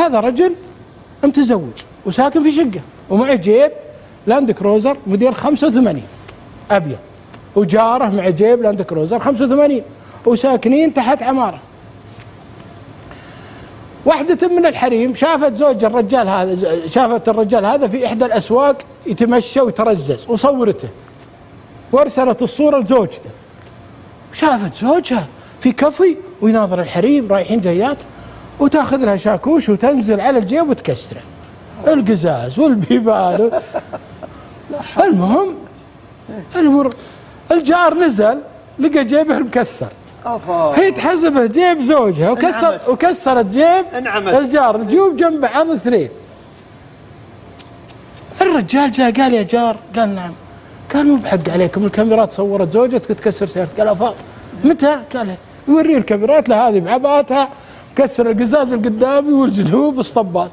هذا رجل متزوج وساكن في شقه ومعه جيب لاند كروزر موديل 85 ابيض، وجاره مع جيب لاند كروزر 85 وساكنين تحت عماره. واحدة من الحريم شافت زوج الرجال هذا، شافت الرجال هذا في إحدى الأسواق يتمشى ويترزز وصورته وارسلت الصورة لزوجته. شافت زوجها في كافي ويناظر الحريم رايحين جايات وتاخذ لها شاكوش وتنزل على الجيب وتكسره القزاز والبيبان. المهم الجار نزل لقى جيبه مكسر، هي تحسبه جيب زوجها وكسرت جيب الجار، الجيوب جنب بعض اثنين. الرجال جاء قال يا جار، قال نعم، قال مو بحق عليكم، الكاميرات صورت زوجتك تكسر سيارتك. قال افا متى؟ قال يوريه الكاميرات لهذه بعباتها كسر القزاز القدامي والجنوب اسطبات.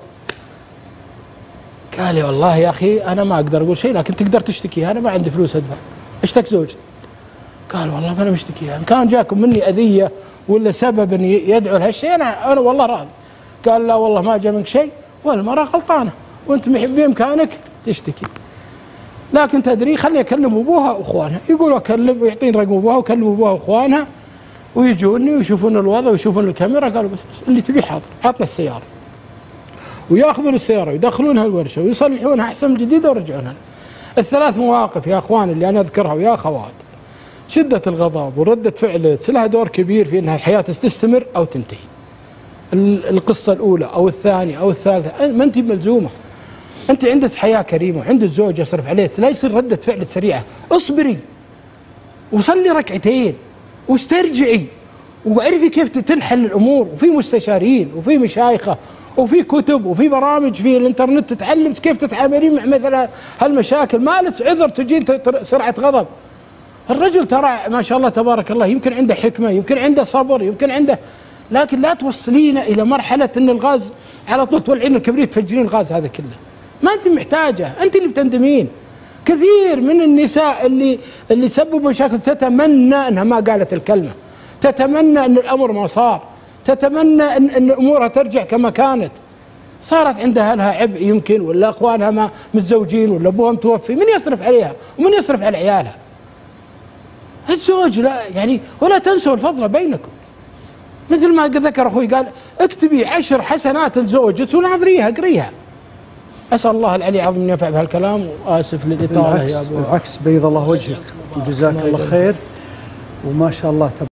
قال لي والله يا اخي انا ما اقدر اقول شيء، لكن تقدر تشتكيها، انا ما عندي فلوس ادفع. اشتك زوجتي. قال والله ما انا مشتكيها، ان كان جاكم مني اذيه ولا سبب ان يدعو لهالشيء انا والله راضي. قال لا والله ما جاء منك شيء والمراه غلطانه وانت بامكانك تشتكي، لكن تدري خلي اكلم ابوها واخوانها. يقول اكلم ويعطيني رقم ابوها وكلم ابوها واخوانها ويجوني ويشوفون الوضع ويشوفون الكاميرا. قالوا بس اللي تبيه حاضر، عطنا السياره. وياخذون السياره ويدخلونها الورشه ويصلحونها احسن من جديده ويرجعونها. الثلاث مواقف يا اخوان اللي انا اذكرها ويا اخوات، شده الغضب وردة فعل لها دور كبير في انها الحياه تستمر او تنتهي. القصه الاولى او الثانيه او الثالثه ما انت ملزومه، انت عندك حياه كريمه وعندك زوج يصرف عليك، لا يصير رده فعل سريعه. اصبري وصلي ركعتين واسترجعي وعرفي كيف تنحل الامور، وفي مستشارين وفي مشايخه وفي كتب وفي برامج في الانترنت تتعلم كيف تتعاملين مع مثل هالمشاكل. ما لك عذر تجين سرعه غضب. الرجل ترى ما شاء الله تبارك الله يمكن عنده حكمه، يمكن عنده صبر، يمكن عنده، لكن لا توصلين الى مرحله ان الغاز على طول تولعين الكبريت تفجرين الغاز هذا كله. ما انت محتاجه، انت اللي بتندمين. كثير من النساء اللي سببوا مشاكل تتمنى انها ما قالت الكلمه، تتمنى ان الامر ما صار، تتمنى ان امورها ترجع كما كانت. صارت عندها لها عبء يمكن، ولا اخوانها ما متزوجين، ولا ابوها متوفي، من يصرف عليها ومن يصرف على عيالها؟ الزوج لا يعني، ولا تنسوا الفضل بينكم. مثل ما ذكر اخوي قال اكتبي 10 حسنات لزوجك وناظريها اقريها. اسال الله العلي العظيم ان ينفع بهالكلام، واسف للاطاله يا ابو. بالعكس بيض الله وجهك وجزاك الله خير، وما شاء الله تبارك